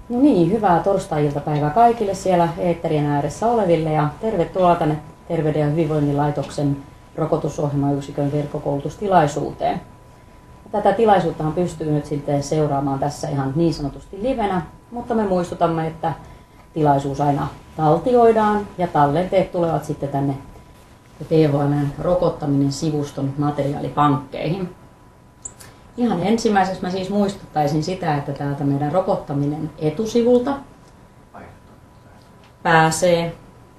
No niin, hyvää torstai-iltapäivää kaikille siellä eetterien ääressä oleville ja tervetuloa tänne Terveyden ja hyvinvoinnin laitoksen rokotusohjelmayksikön verkkokoulutustilaisuuteen. Tätä tilaisuuttahan pystyy nyt sitten seuraamaan tässä ihan niin sanotusti livenä, mutta me muistutamme, että tilaisuus aina taltioidaan ja tallenteet tulevat sitten tänne THL:n rokottaminen sivuston materiaalipankkeihin. Ihan ensimmäiseksi mä siis muistuttaisin sitä, että täältä meidän rokottaminen etusivulta pääsee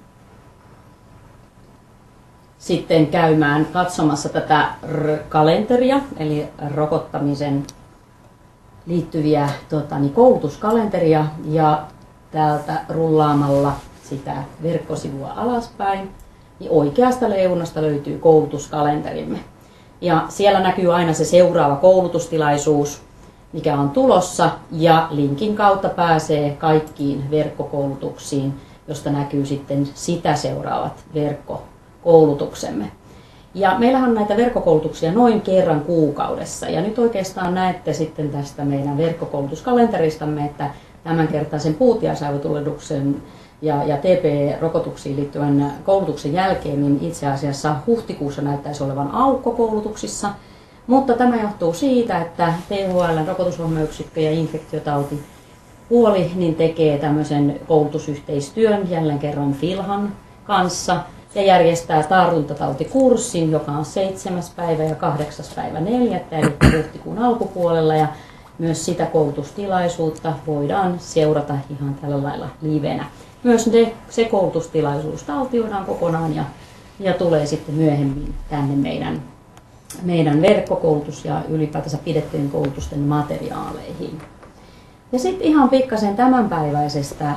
sitten käymään katsomassa tätä kalenteria, eli rokottamisen liittyviä koulutuskalenteria ja täältä rullaamalla sitä verkkosivua alaspäin, niin oikeasta leunasta löytyy koulutuskalenterimme. Ja siellä näkyy aina se seuraava koulutustilaisuus, mikä on tulossa, ja linkin kautta pääsee kaikkiin verkkokoulutuksiin, josta näkyy sitten sitä seuraavat verkkokoulutuksemme. Ja meillähän on näitä verkkokoulutuksia noin kerran kuukaudessa, ja nyt oikeastaan näette sitten tästä meidän verkkokoulutuskalenteristamme, että tämänkertaisen puutiaisaivotulehduksen ja TB-rokotuksiin liittyvän koulutuksen jälkeen, niin itse asiassa huhtikuussa näyttäisi olevan aukko koulutuksissa, mutta tämä johtuu siitä, että THL:n rokotusohjelmayksikkö ja infektiotautipuoli niin tekee tämmöisen koulutusyhteistyön jälleen kerran Filhan kanssa ja järjestää tartuntatautikurssin, joka on 7. päivä ja 8. päivä 4. eli huhtikuun alkupuolella, ja myös sitä koulutustilaisuutta voidaan seurata ihan tällä lailla livenä. Myös se koulutustilaisuus taltioidaan kokonaan ja tulee sitten myöhemmin tänne meidän verkkokoulutus- ja ylipäätänsä pidettyjen koulutusten materiaaleihin. Ja sitten ihan pikkasen tämänpäiväisestä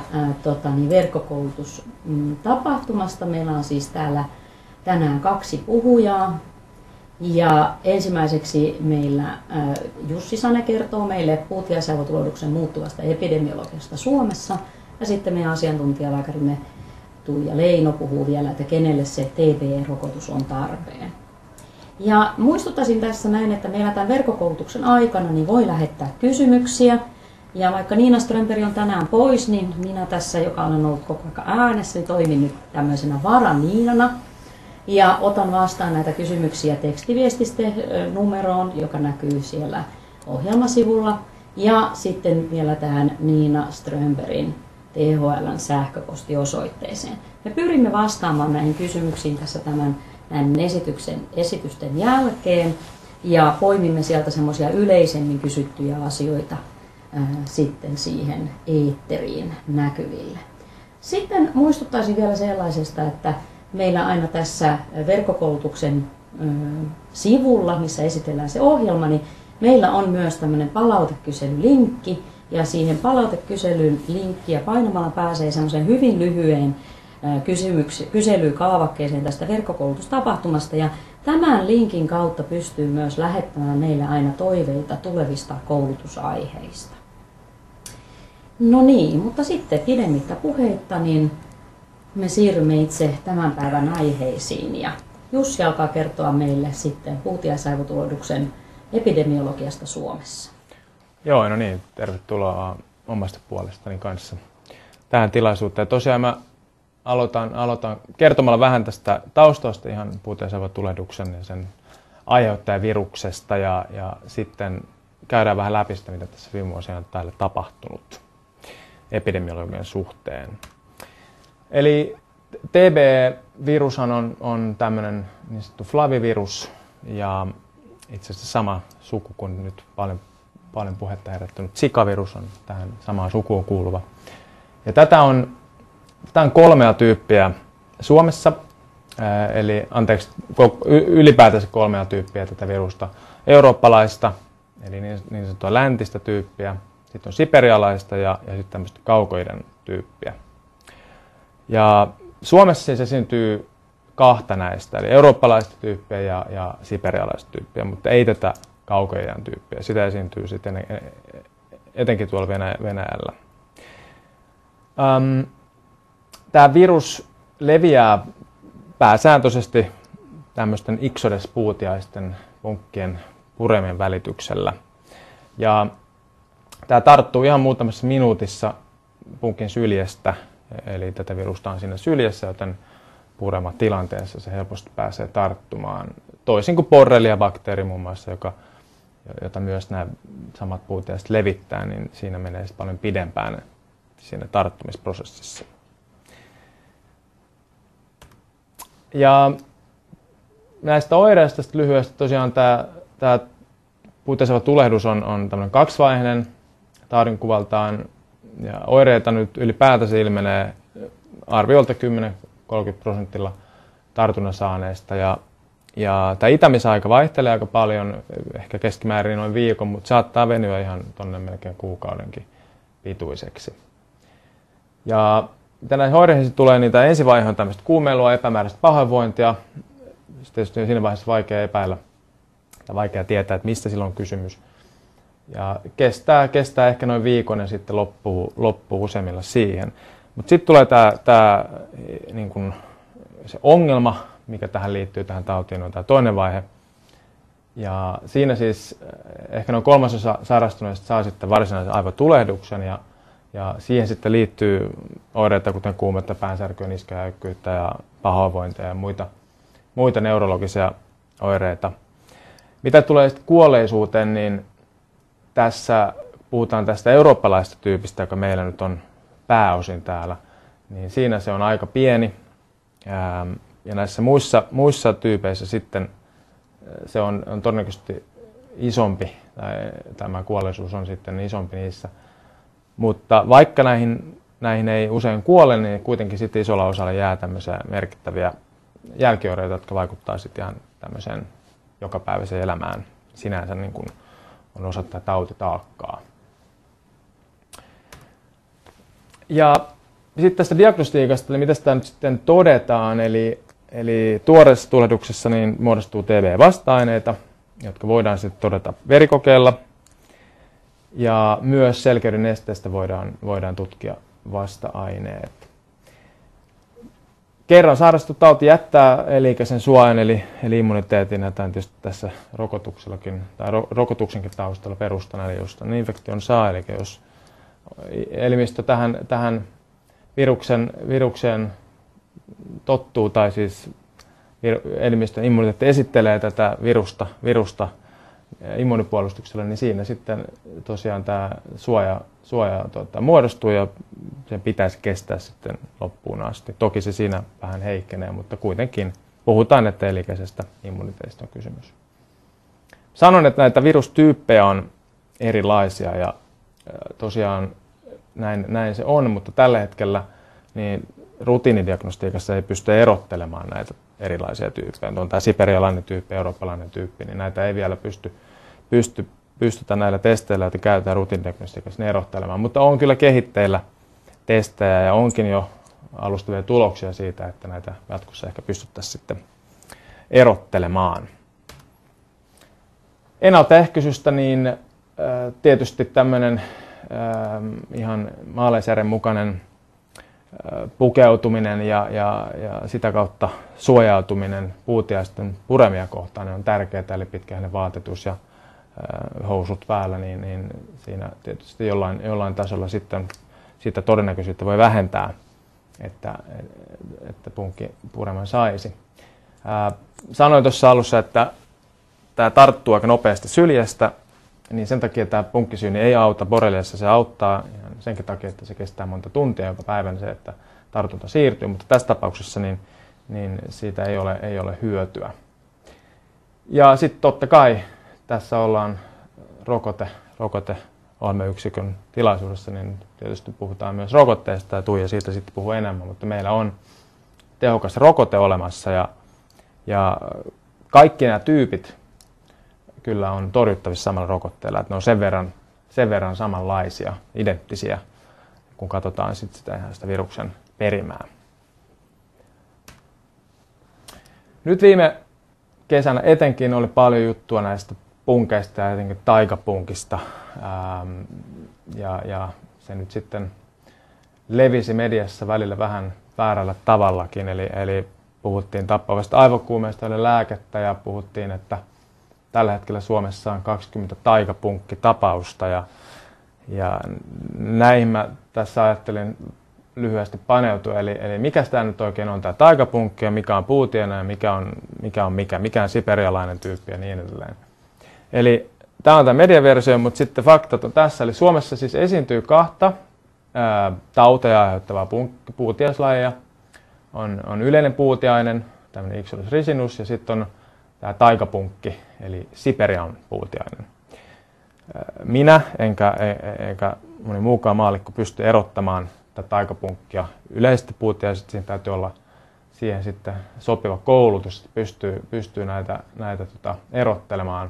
verkkokoulutustapahtumasta. Meillä on siis täällä tänään 2 puhujaa. Ja ensimmäiseksi meillä Jussi Sane kertoo meille puutiaisaivotulehduksen muuttuvasta epidemiologiasta Suomessa. Ja sitten meidän asiantuntijalääkärimme Tuija Leino puhuu vielä, että kenelle se TB-rokotus on tarpeen. Ja muistuttaisin tässä näin, että meillä tämän verkkokoulutuksen aikana niin voi lähettää kysymyksiä. Ja vaikka Niina Strömberg on tänään pois, niin minä tässä, joka olen ollut koko ajan äänessä, niin toimin nyt tämmöisenä varaniinana. Ja otan vastaan näitä kysymyksiä tekstiviestiste numeroon, joka näkyy siellä ohjelmasivulla. Ja sitten vielä tähän Niina Strömbergin THL:n sähköpostiosoitteeseen. Me pyrimme vastaamaan näihin kysymyksiin tässä näiden esitysten jälkeen ja poimimme sieltä semmoisia yleisemmin kysyttyjä asioita sitten siihen eetteriin näkyville. Sitten muistuttaisin vielä sellaisesta, että meillä aina tässä verkkokoulutuksen sivulla, missä esitellään se ohjelma, niin meillä on myös tämmöinen palautekyselylinkki, ja siihen palautekyselyn linkkiä painamalla pääsee semmoisen hyvin lyhyen kyselykaavakkeeseen tästä verkkokoulutustapahtumasta, ja tämän linkin kautta pystyy myös lähettämään meille aina toiveita tulevista koulutusaiheista. No niin, mutta sitten pidemmittä puheitta, niin me siirrymme itse tämän päivän aiheisiin, ja Jussi alkaa kertoa meille sitten puutiaisaivotulehduksen epidemiologiasta Suomessa. Joo, no niin, tervetuloa omasta puolestani kanssa tähän tilaisuuteen. Tosiaan mä aloitan kertomalla vähän tästä taustasta ihan puutiaisaivotulehduksen ja sen aiheuttajaviruksesta, ja sitten käydään vähän läpi sitä, mitä tässä viime vuosina on täällä tapahtunut epidemiologian suhteen. Eli TB-virushan on tämmöinen niin sanottu flavivirus, ja itse asiassa sama suku kuin nyt paljon puhetta herättänyt Zika-virus on tähän samaan sukuun kuuluva. Ja tätä on 3 tyyppiä Suomessa, ylipäätänsä 3 tyyppiä tätä virusta. Eurooppalaista, eli niin sanottua läntistä tyyppiä, sitten on siperialaista ja sitten tämmöistä kaukoidän tyyppiä. Ja Suomessa siis esiintyy 2 näistä, eli eurooppalaista tyyppiä ja siperialaista tyyppiä, mutta ei tätä kaukoidän tyyppiä. Sitä esiintyy sitten etenkin tuolla Venäjällä. Tämä virus leviää pääsääntöisesti tämmöisten Ixodes-puutiaisten punkkien puremien välityksellä. Ja Tämä tarttuu ihan muutamassa minuutissa punkin syljestä, eli tätä virusta on siinä syljessä, joten purematilanteessa se helposti pääsee tarttumaan. Toisin kuin borrelia-bakteeri muun muassa, jota myös nämä samat puutteet levittää, niin siinä menee paljon pidempään siinä tarttumisprosessissa. Ja näistä oireista lyhyesti tosiaan tämä puutteiseva tulehdus on tämmöinen kaksivaiheinen taudinkuvaltaan, ja oireita nyt ylipäätänsä ilmenee arviolta 10-30% tartunnan saaneista. Ja tämä itämisaika vaihtelee aika paljon, ehkä keskimäärin noin viikon, mutta saattaa venyä ihan tuonne melkein kuukaudenkin pituiseksi. Ja mitä näihin oireihin tulee, niin tämä ensivaihe on tämmöistä kuumeilua, epämääräistä pahoinvointia. Tietysti on siinä vaiheessa vaikea epäillä ja vaikea tietää, että mistä silloin on kysymys. Ja kestää ehkä noin viikon ja sitten loppuu useimmilla siihen. Mutta sitten tulee tämä niin kun se ongelma, mikä tähän liittyy tähän tautiin, on tämä toinen vaihe. Ja siinä siis ehkä noin 1/3 sairastuneista saa sitten varsinaisen aivotulehduksen ja siihen sitten liittyy oireita kuten kuumetta, päänsärkyä, niskajäykkyyttä ja pahoinvointia ja muita neurologisia oireita. Mitä tulee sitten kuolleisuuteen, niin tässä puhutaan tästä eurooppalaisesta tyypistä, joka meillä nyt on pääosin täällä, niin siinä se on aika pieni. Ja näissä muissa tyypeissä sitten se on todennäköisesti isompi, tai tämä kuolleisuus on sitten isompi niissä. Mutta vaikka näihin ei usein kuole, niin kuitenkin sitten isolla osalla jää tämmöisiä merkittäviä jälkioireita, jotka vaikuttaa sitten ihan tämmöiseen jokapäiväiseen elämään. Sinänsä niin kuin on osa tätä tautitaakkaa. Ja sitten tästä diagnostiikasta, eli mitä sitä nyt sitten todetaan, eli tuoreessa tulehduksessa niin muodostuu TB-vasta-aineita, jotka voidaan sitten todeta verikokeella. Ja myös selkeyden nesteestä voidaan tutkia vasta-aineet. Kerran sairastettu tauti jättää elinikäisen suojan eli immuniteetin, ja tämä tietysti tässä rokotuksellakin, tai rokotuksenkin taustalla perustana, eli jos tämän infektion saa, eli jos elimistö tähän virukseen tottuu, tai siis elimistön immuniteetti esittelee tätä virusta immunipuolustuksella, niin siinä sitten tosiaan tämä suoja muodostuu ja sen pitäisi kestää sitten loppuun asti. Toki se siinä vähän heikkenee, mutta kuitenkin puhutaan, että elikäisestä immuniteetista on kysymys. Sanon, että näitä virustyyppejä on erilaisia ja tosiaan näin se on, mutta tällä hetkellä niin rutiinidiagnostiikassa ei pysty erottelemaan näitä erilaisia tyyppejä. On tämä siperialainen tyyppi, eurooppalainen tyyppi, niin näitä ei vielä pystytä näillä testeillä, joita käytetään rutiinidiagnostiikassa erottelemaan. Mutta on kyllä kehitteillä testejä ja onkin jo alustavia tuloksia siitä, että näitä jatkossa ehkä pystyttäisiin sitten erottelemaan. Ennaltaehkäisystä niin tietysti tämmöinen ihan maalaisjärjen mukainen pukeutuminen ja sitä kautta suojautuminen puutiaisten puremia kohtaan on tärkeää, eli pitkähäinen vaatetus ja housut päällä, niin siinä tietysti jollain tasolla sitten sitä todennäköisyyttä voi vähentää, että punkki pureman saisi. Sanoin tuossa alussa, että tämä tarttuu aika nopeasti syljestä, niin sen takia tämä punkkisyyni ei auta. Borreliassa se auttaa senkin takia, että se kestää monta tuntia joka päivän se, että tartunta siirtyy, mutta tässä tapauksessa niin siitä ei ole hyötyä. Ja sitten totta kai tässä ollaan rokoteohjelmayksikön tilaisuudessa, niin tietysti puhutaan myös rokotteesta ja Tuija siitä sitten puhuu enemmän, mutta meillä on tehokas rokote olemassa ja kaikki nämä tyypit kyllä on torjuttavissa samalla rokotteella, että ne on sen verran samanlaisia, identtisiä, kun katsotaan sitä viruksen perimää. Nyt viime kesänä etenkin oli paljon juttua näistä punkeista ja etenkin taikapunkista, ja se nyt sitten levisi mediassa välillä vähän väärällä tavallakin, eli puhuttiin tappavasta aivokuumeesta, oli lääkettä, ja puhuttiin, että tällä hetkellä Suomessa on 20 taikapunkkitapausta, ja Ja näihin mä tässä ajattelin lyhyesti paneutua, eli mikä tämä nyt oikein on tämä taikapunkki ja mikä on puutiainen ja mikä on siperialainen tyyppi ja niin edelleen. Eli tämä on tämä mediaversio, mutta sitten faktat on tässä. Eli Suomessa siis esiintyy kahta tauteja aiheuttavaa puutiaislajia. On yleinen puutiainen, tämmöinen Ixodes ricinus, ja sitten on tämä taikapunkki, eli Siperian puutiainen. Minä enkä moni muukaan maallikko pysty erottamaan tätä taikapunkkia yleisesti puutiaisesta. Siinä täytyy olla siihen sitten sopiva koulutus, että pystyy näitä erottelemaan.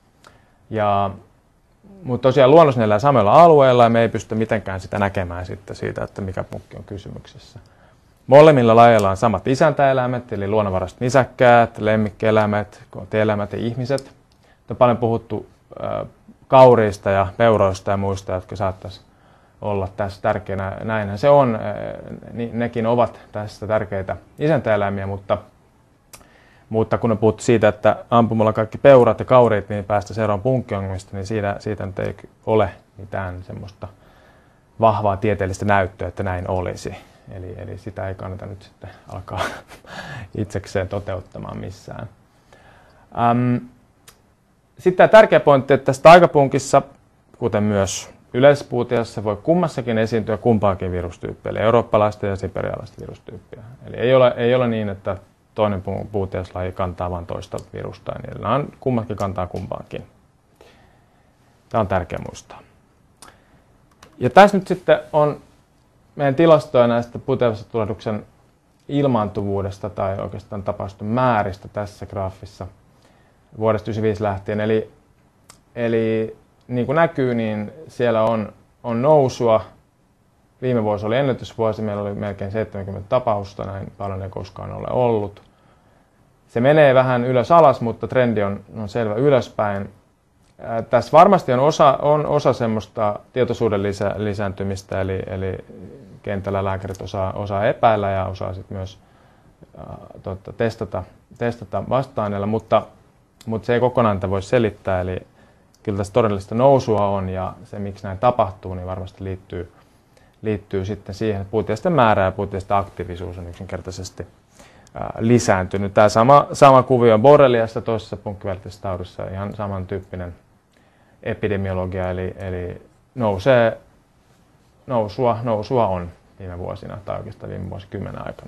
Mutta tosiaan luonnossa ne elää samoilla alueilla ja me ei pysty mitenkään sitä näkemään sitten siitä, että mikä punkki on kysymyksessä. Molemmilla lajeilla on samat isäntäeläimet, eli luonnonvaraiset nisäkkäät, lemmikkieläimet, kotieläimet ja ihmiset. On paljon puhuttu kauriista ja peuroista ja muista, jotka saattaisi olla tässä tärkeänä. Näinhän se on. Nekin ovat tässä tärkeitä isäntäeläimiä, mutta kun on puhuttu siitä, että ampumalla kaikki peurat ja kauriit, niin päästä eroon punkkiongelmista, niin siitä nyt ei ole mitään semmoista vahvaa tieteellistä näyttöä, että näin olisi. Eli sitä ei kannata nyt sitten alkaa itsekseen toteuttamaan missään. Sitten tämä tärkeä pointti, että tässä taikapunkissa, kuten myös yleisessä puutiaisessa, voi kummassakin esiintyä kumpaakin virustyyppiä, eli eurooppalaista ja siperialaista virustyyppiä. Eli ei ole niin, että toinen puutiaislaji kantaa vain toista virusta, niin kummatkin kantaa kumpaankin. Tämä on tärkeä muistaa. Ja tässä nyt sitten on meidän tilastoja näistä puutiaistulehduksen ilmaantuvuudesta tai oikeastaan tapausten määristä tässä graafissa vuodesta 1995 lähtien. Eli niin kuin näkyy, niin siellä on nousua. Viime vuosi oli ennätysvuosi, meillä oli melkein 70 tapausta, näin paljon ei koskaan ole ollut. Se menee vähän ylös alas, mutta trendi on selvä ylöspäin. Tässä varmasti on osa semmoista tietoisuuden lisääntymistä, eli kentällä lääkärit osaa epäillä ja osaa sitten myös testata vasta-aineilla, mutta se ei kokonaan voi selittää. Eli kyllä tässä todellista nousua on ja se, miksi näin tapahtuu, niin varmasti liittyy sitten siihen, että puutiaisten määrä ja puutiaisten aktiivisuus on yksinkertaisesti lisääntynyt. Tämä sama kuvio on borreliassa, toisessa punkkivälittäisessä taudissa, ihan samantyyppinen epidemiologia, eli nousua on viime vuosina tai oikeastaan viime vuosikymmenen aikana.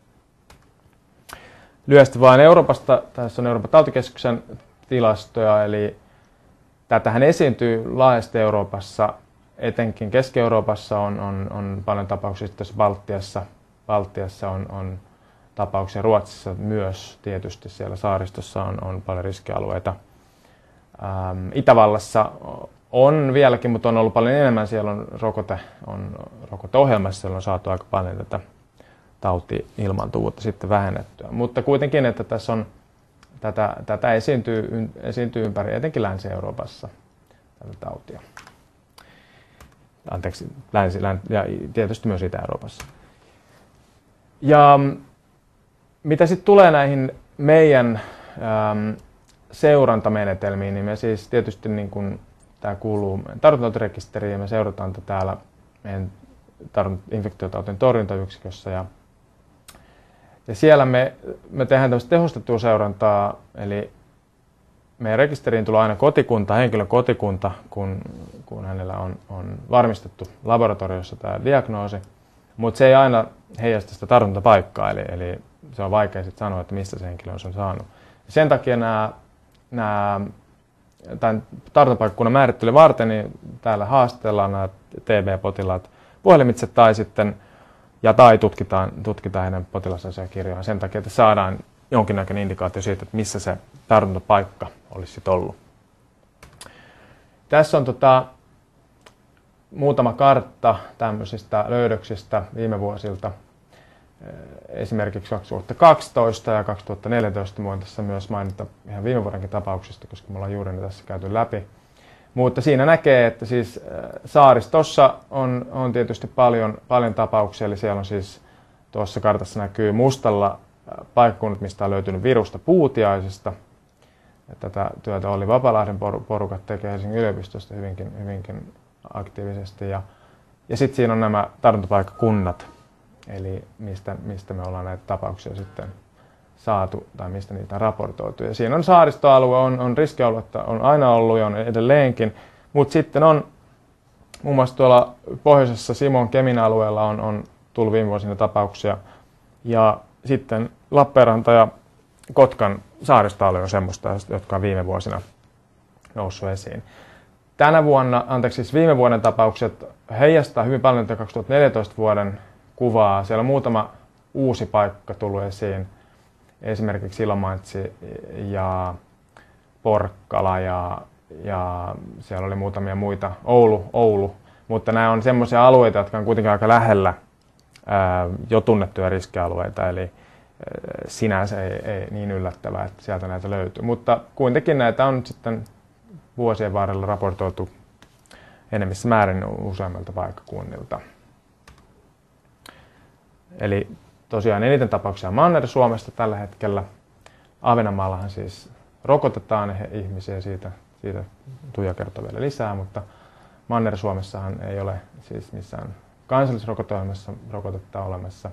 Lyhyesti vain Euroopasta, tässä on Euroopan tautikeskuksen tilastoja, eli tätähän esiintyy laajasti Euroopassa, etenkin Keski-Euroopassa on paljon tapauksia, tässä Baltiassa on tapauksia, Ruotsissa myös tietysti, siellä saaristossa on paljon riskialueita. Itävallassa on vieläkin, mutta on ollut paljon enemmän, siellä on rokoteohjelmassa, siellä on saatu aika paljon tätä tauti-ilmaantuvuutta sitten vähennettyä. Mutta kuitenkin, että tässä on tätä esiintyy ympäri, etenkin Länsi-Euroopassa, tätä tautia. Anteeksi, ja tietysti myös Itä-Euroopassa. Ja mitä sitten tulee näihin meidän seurantamenetelmiin, niin me siis tietysti, niin kun tämä kuuluu tartuntatautirekisteriin, ja me seurataan tätä täällä meidän infektiotautien torjuntayksikössä. Ja siellä me tehdään tämmöistä tehostettua seurantaa, eli meidän rekisteriin tulee aina henkilön kotikunta, kun hänellä on varmistettu laboratoriossa tämä diagnoosi, mutta se ei aina heijasta sitä tartuntapaikkaa, eli se on vaikea sitten sanoa, että mistä se henkilö on sen saanut. Sen takia tämän tartuntapaikkakunnan määrittelyä varten niin täällä haastellaan nämä TB-potilaat puhelimitse tai tutkitaan heidän potilasasiakirjojaan sen takia, että saadaan jonkinnäköinen indikaatio siitä, että missä se tartuntapaikka olisi sitten ollut. Tässä on muutama kartta tämmöisistä löydöksistä viime vuosilta. Esimerkiksi 2012 ja 2014 voin tässä myös mainita ihan viime vuodenkin tapauksista, koska me ollaan juuri ne tässä käyty läpi. Mutta siinä näkee, että siis saaristossa on tietysti paljon tapauksia, eli siellä on siis tuossa kartassa näkyy mustalla paikkakunnat, mistä on löytynyt virusta puutiaisesta. Ja tätä työtä Olli Vapalahden porukat tekee Helsingin yliopistosta hyvinkin aktiivisesti. Ja sitten siinä on nämä tartuntapaikkakunnat, eli mistä me ollaan näitä tapauksia sitten saatu tai mistä niitä on raportoitu. Ja siinä on saaristoalue, on riskialuetta, on aina ollut ja on edelleenkin, mutta sitten on muun muassa tuolla pohjoisessa Simon Kemin alueella on tullut viime vuosina tapauksia. Ja sitten Lappeenranta ja Kotkan saaristoalue on semmoista, jotka on viime vuosina noussut esiin. Siis viime vuoden tapaukset heijastaa hyvin paljon 2014 vuoden kuvaa. Siellä on muutama uusi paikka tullut esiin. Esimerkiksi Ilomantsi ja Porkkala ja siellä oli muutamia muita, Oulu. Mutta nämä on semmoisia alueita, jotka on kuitenkin aika lähellä jo tunnettuja riskialueita, eli sinänsä ei niin yllättävää, että sieltä näitä löytyy. Mutta kuitenkin näitä on sitten vuosien varrella raportoitu enemmissä määrin useammilta paikkakunnilta. Eli tosiaan eniten tapauksia Manner-Suomesta tällä hetkellä. Ahvenanmaallahan siis rokotetaan ihmisiä, siitä Tuija kertoo vielä lisää, mutta Manner-Suomessahan ei ole siis missään kansallisrokoteohjelmassa rokotetta olemassa.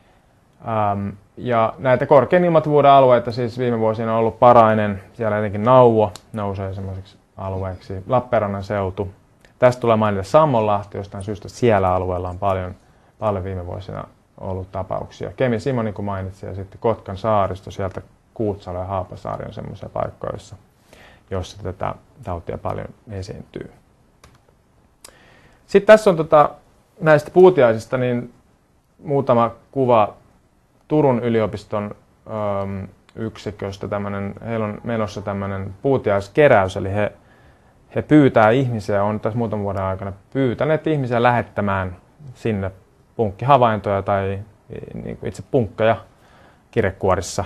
Ja näitä korkean ilmattavuuden alueita siis viime vuosina on ollut Parainen, siellä etenkin Nauvo nousee semmoiseksi alueeksi, Lappeenrannan seutu. Tästä tulee mainita Sammonlahti, jostain syystä siellä alueella on paljon viime vuosina ollut tapauksia. Kemi Simo, niin kuin mainitsin, ja sitten Kotkan saaristo, sieltä Kuutsalo ja Haapasaari on semmoisia paikkoja, joissa tätä tautia paljon esiintyy. Sitten tässä on näistä puutiaisista niin muutama kuva Turun yliopiston yksiköstä. Heillä on menossa tämmöinen puutiaiskeräys, eli he pyytää ihmisiä, on tässä muutaman vuoden aikana pyytäneet ihmisiä lähettämään sinne punkkihavaintoja tai niin kuin itse punkkeja kirjekuorissa,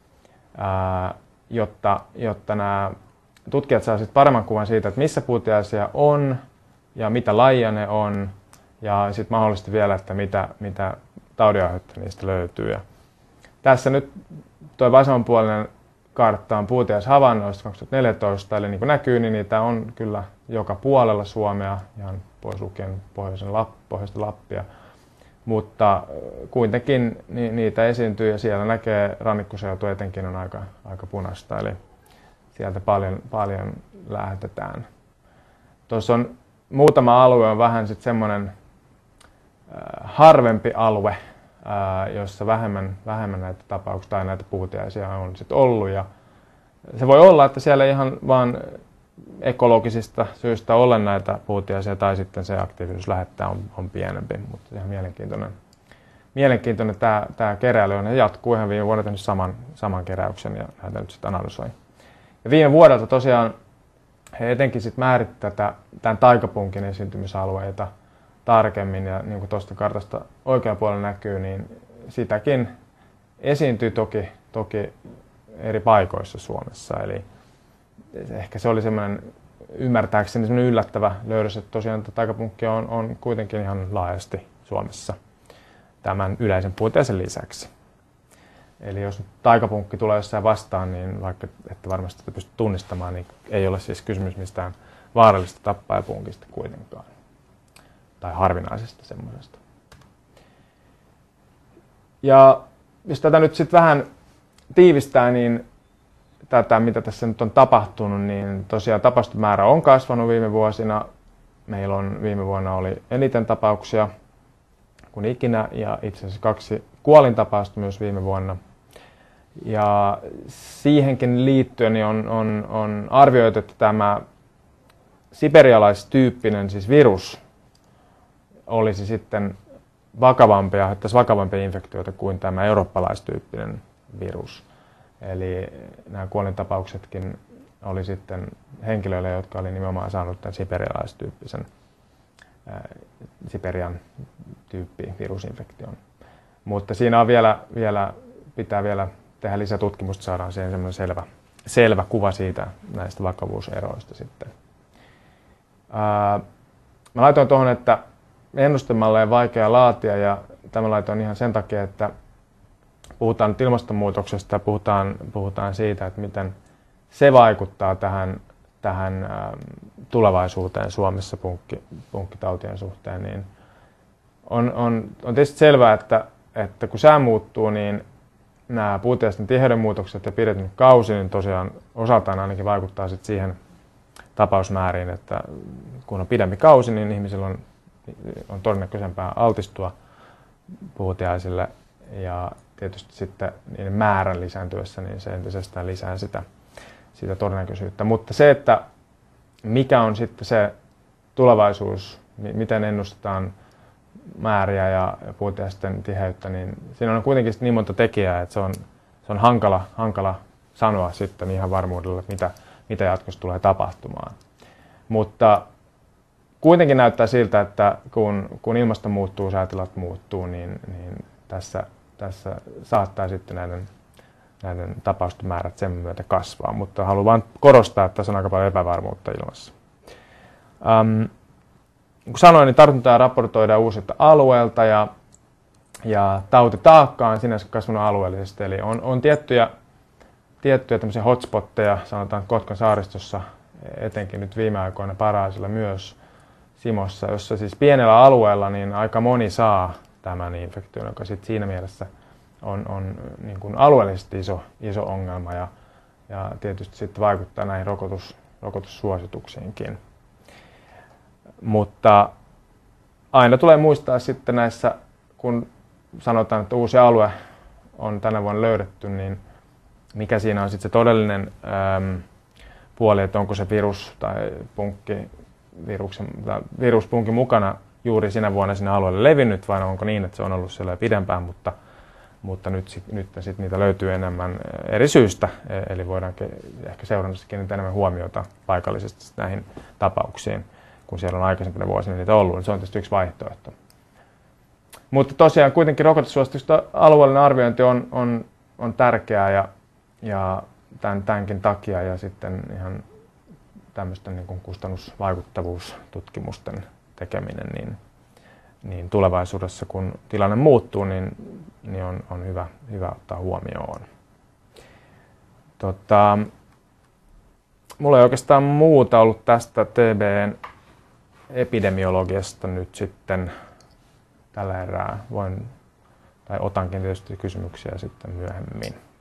jotta nämä tutkijat saavat sitten paremman kuvan siitä, että missä puutiaisia on ja mitä lajia ne on ja sitten mahdollisesti vielä, että mitä taudinaiheuttajia niistä löytyy. Ja tässä nyt tuo vasemmanpuolinen kartta on puutiaishavainnoista 2014, eli niin kuin näkyy, niin niitä on kyllä joka puolella Suomea, ihan pois lukien pohjoista Lappia. Mutta kuitenkin niitä esiintyy ja siellä näkee rannikkoseutu etenkin on aika punaista, eli sieltä paljon lähetetään. Tuossa on muutama alue on vähän sitten semmoinen harvempi alue, jossa vähemmän näitä tapauksia tai näitä puutiaisia on sitten ollut. Ja se voi olla, että siellä ihan vaan ekologisista syistä ole näitä puutiaisia tai sitten se aktiivisuus lähettää on pienempi, mutta ihan mielenkiintoinen tämä keräily on. He jatkuu ihan viime vuonna tehnyt saman keräyksen ja näitä nyt sitten analysoi. Ja viime vuodelta tosiaan he etenkin sitten määrittävät tämän taikapunkin esiintymisalueita tarkemmin ja niin kuin tuosta kartasta oikean puolella näkyy, niin sitäkin esiintyy toki eri paikoissa Suomessa. Eli ehkä se oli semmoinen ymmärtääkseni semmoinen yllättävä löydös, että tosiaan taikapunkkia on kuitenkin ihan laajasti Suomessa tämän yleisen puutiaisen lisäksi. Eli jos taikapunkki tulee jossain vastaan, niin vaikka ette varmasti sitä pysty tunnistamaan, niin ei ole siis kysymys mistään vaarallisesta tappajapunkista kuitenkaan. Tai harvinaisesta semmoisesta. Ja jos tätä nyt sitten vähän tiivistää, niin tätä, mitä tässä nyt on tapahtunut, niin tosiaan tapaustumäärä on kasvanut viime vuosina. Meillä on viime vuonna oli eniten tapauksia kuin ikinä ja itse asiassa 2 kuolintapausta myös viime vuonna. Ja siihenkin liittyen niin on arvioitu, että tämä siperialaistyyppinen siis virus olisi sitten vakavampia infektioita kuin tämä eurooppalaistyyppinen virus. Eli nämä kuolintapauksetkin oli sitten henkilöille, jotka oli nimenomaan saanut tämän siperialaistyyppisen Siperian tyyppi virusinfektion. Mutta siinä on pitää vielä tehdä lisätutkimusta, saadaan siihen semmoinen selvä kuva siitä näistä vakavuuseroista sitten. Mä laitoin tuohon, että ennustemalleja on vaikea laatia ja tämä laitoin ihan sen takia, että puhutaan nyt ilmastonmuutoksesta ja puhutaan siitä, että miten se vaikuttaa tähän tulevaisuuteen Suomessa punkkitautien suhteen, niin on tietysti selvää, että kun sää muuttuu, niin nämä puutteellisten tiheyden muutokset ja pidentynyt kausi niin tosiaan osaltaan ainakin vaikuttaa sit siihen tapausmääriin, että kun on pidempi kausi, niin ihmisillä on todennäköisempää altistua puutiaisille ja tietysti sitten niiden määrän lisääntyessä, niin se entisestään lisää sitä todennäköisyyttä. Mutta se, että mikä on sitten se tulevaisuus, miten ennustetaan määriä ja puutiaisten tiheyttä, niin siinä on kuitenkin niin monta tekijää, että se on hankala sanoa sitten ihan varmuudella, mitä jatkossa tulee tapahtumaan. Mutta kuitenkin näyttää siltä, että kun ilmasto muuttuu, säätilat muuttuu, niin tässä saattaa sitten näiden tapausten määrät sen myötä kasvaa. Mutta haluan vain korostaa, että tässä on aika paljon epävarmuutta ilmassa. Kun sanoin, niin tartuntoja raportoidaan uusilta alueelta ja tautitaakka on sinänsä kasvanut alueellisesti. Eli on tiettyjä tämmöisiä hotspotteja, sanotaan Kotkan saaristossa, etenkin nyt viime aikoina Paraisilla myös Simossa, jossa siis pienellä alueella niin aika moni saa tämän infektion, joka sitten siinä mielessä on niin kuin alueellisesti iso ongelma ja tietysti sitten vaikuttaa näihin rokotussuosituksiinkin. Mutta aina tulee muistaa sitten näissä, kun sanotaan, että uusi alue on tänä vuonna löydetty, niin mikä siinä on sitten se todellinen puoli, että onko se virus tai viruspunkki mukana juuri sinä vuonna sinne alueelle levinnyt, vai onko niin, että se on ollut siellä pidempään, mutta nyt sitten niitä löytyy enemmän eri syistä, eli voidaan ehkä seurannassa kiinnittää enemmän huomiota paikallisesti näihin tapauksiin, kun siellä on aikaisempina vuosina niitä ollut, niin se on tietysti yksi vaihtoehto. Mutta tosiaan kuitenkin rokotussuositusta alueellinen arviointi on tärkeää ja tämänkin takia ja sitten ihan tämmöisten niin kuin kustannusvaikuttavuustutkimusten tekeminen, niin tulevaisuudessa kun tilanne muuttuu, niin on hyvä ottaa huomioon. Mulla ei oikeastaan muuta ollut tästä TB:n epidemiologiasta nyt sitten tällä erää. Otankin tietysti kysymyksiä sitten myöhemmin.